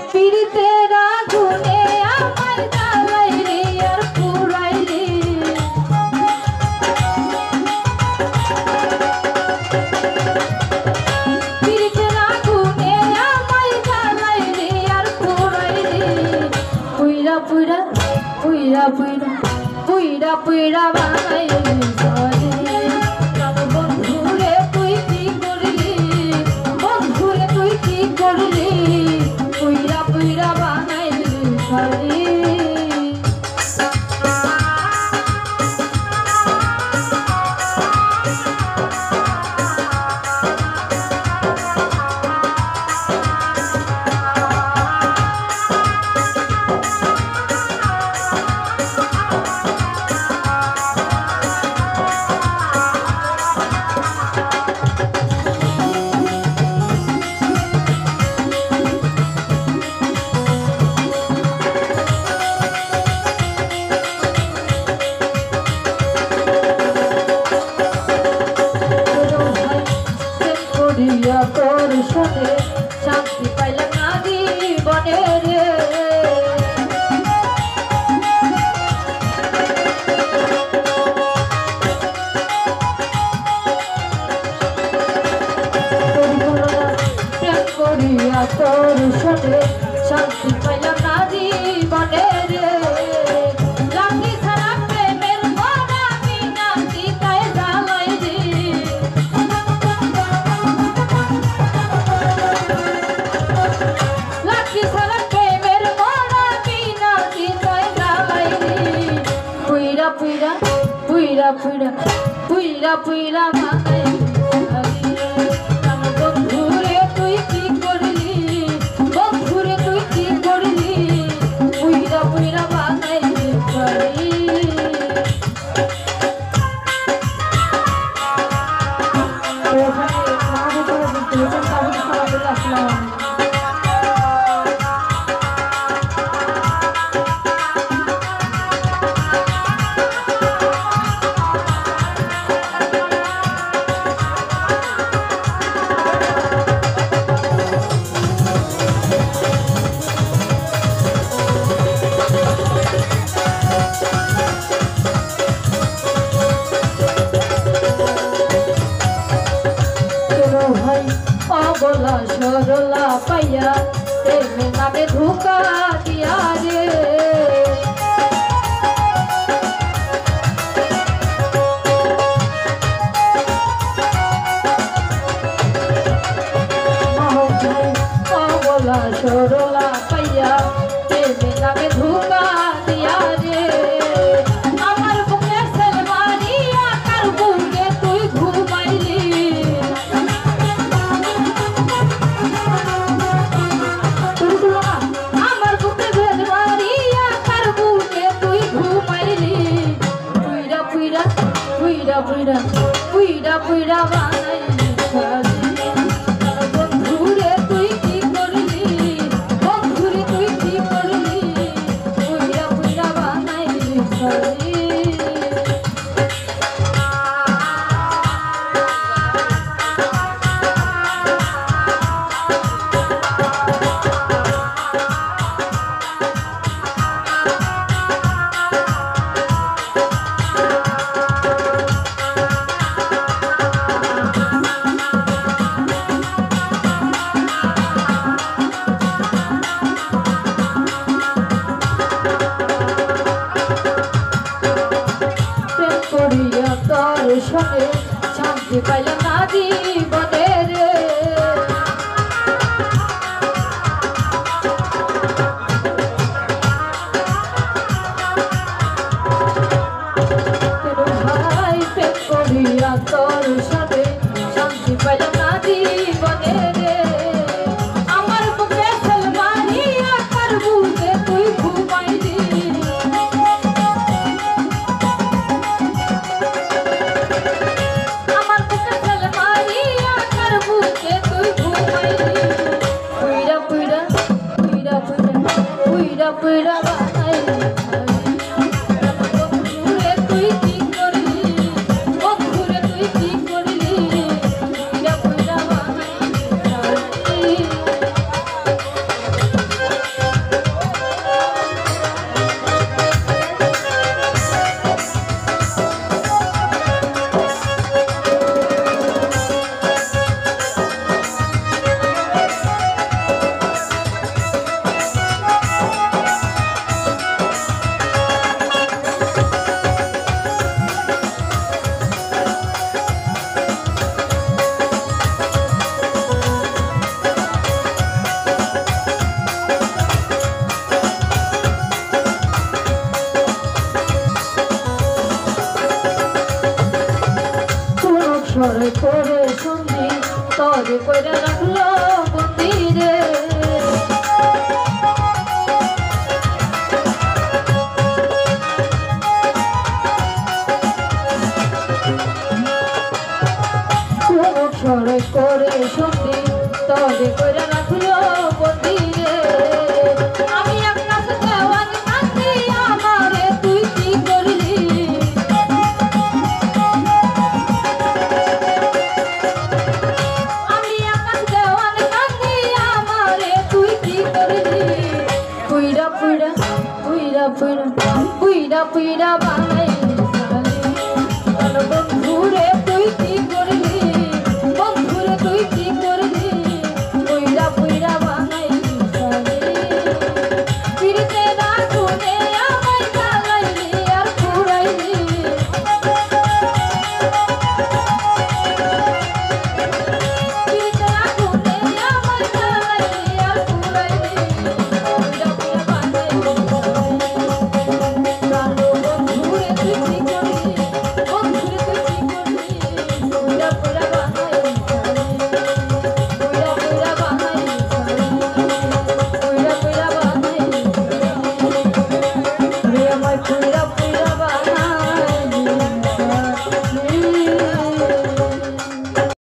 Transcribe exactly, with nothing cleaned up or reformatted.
পীড়িতের আগুনে আমায় জ্বালাইলি আর পুরাইলি। পীড়িতের আগুনে আমায় জ্বালাইলি আর পুরাইলি। পুইরা পুইরা পুইরা পুইরা পুইরা পুইরা বানাইলি ঘরে। প্রাণ বন্ধুরে তুই কি করলি, বন্ধুরে তুই কি করলি, পুইরা পুইরা বানাইলি ঘরে। তোর সাথে শান্তি পাইলাম না জীবনে রে। প্রেম করিয়া তোর সাথে শান্তি পাইলাম না জীবনে রে। পুইরা পুইরা পুইরা পুইরা পুইরা বানাইলি বন্ধুরে তুই কি করলি, বন্ধুরে তুই কি করলি, পুইরা পুইরা বানাইলি ঘরে। অবলা সরলা পাইয়া প্রেমের নামে ধোঁকা দিয়া রে। অবলা সরলা পাইয়া প্রেমের নামে ধোঁকা দিয়া রে। আমার বুকে সেল মারিয়া কার বুকে তুই ঘুমাইলি। পুইরা পুইরা পুইরা পুইরা বানাইলি ঘরে। বন্ধুরে তুই কি করলি, বন্ধুরে তুই কি করলি, পুইরা পুইরা বানাইলি ঘরে। তোর সঙ্গে শান্তি পাইলাম না জীবনে রে। ভাই প্রেম করিয়া তোর সাথে শান্তি পাইলাম না জীবনে রে। আমার বুকে সেল মারিয়া কার বুকে তুই ঘুমাইলি। পুইরা বানাইলি বন্ধুরে তুই কি করলি, বন্ধুরে তুই কি করলি, পুইরা পুইরা বানাইলি। কইরা রাখলো বন্দি রে সরে করে শুনলি তবে কইরা রাখলো বন্দি রে আমি আপনার দেওয়ান কান্দি আমারে তুই কি করলি আমি আপনার দেওয়ান কান্দি আমারে তুই কি করলি পুইরা পুইরা পুইরা পুইরা পুইরা পুইরা বানাই সালি বন্ধু রে তুই কি